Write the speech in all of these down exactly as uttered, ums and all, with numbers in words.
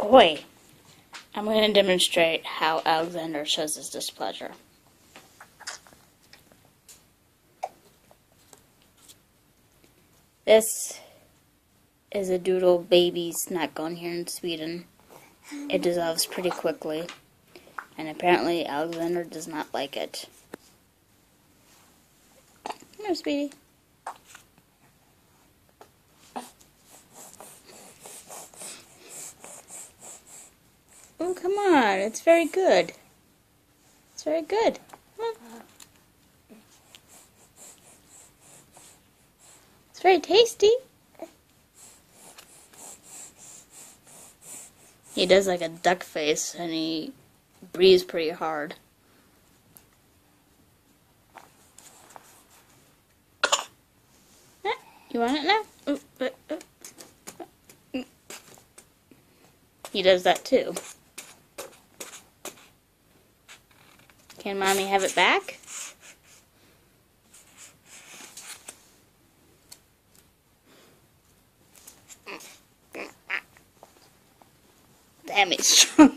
Boy, I'm going to demonstrate how Alexander shows his displeasure. This is a doodle baby snack on here in Sweden. It dissolves pretty quickly, and apparently Alexander does not like it. Come here, sweetie. Oh, come on. It's very good. It's very good. Come on. It's very tasty. He does like a duck face, and he breathes pretty hard. You want it now? Ooh, uh, uh. He does that too. Can Mommy have it back? Damn, it's strong.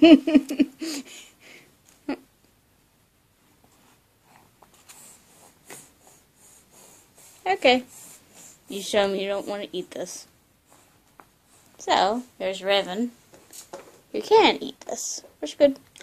Okay. You show me you don't want to eat this. So, there's Revan. You can eat this. Which good.